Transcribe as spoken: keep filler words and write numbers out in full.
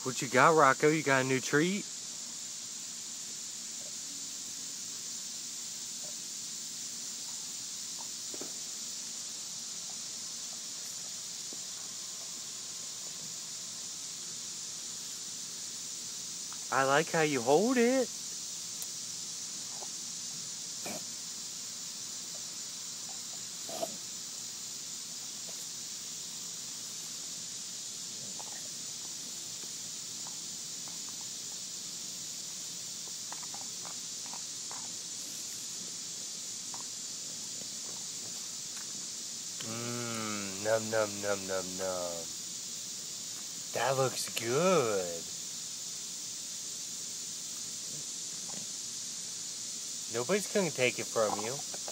What you got, Rocco? You got a new treat? I like how you hold it. Mmm, num num num num num. That looks good. Nobody's gonna take it from you.